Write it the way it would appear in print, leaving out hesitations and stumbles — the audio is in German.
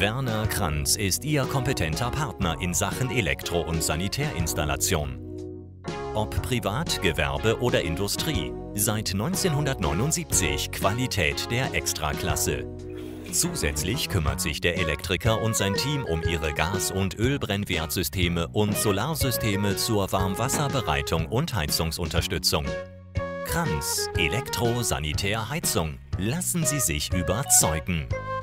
Werner Kranz ist Ihr kompetenter Partner in Sachen Elektro- und Sanitärinstallation. Ob Privat, Gewerbe oder Industrie, seit 1979 Qualität der Extraklasse. Zusätzlich kümmert sich der Elektriker und sein Team um Ihre Gas- und Ölbrennwertsysteme und Solarsysteme zur Warmwasserbereitung und Heizungsunterstützung. Kranz Elektro-Sanitär-Heizung. Lassen Sie sich überzeugen.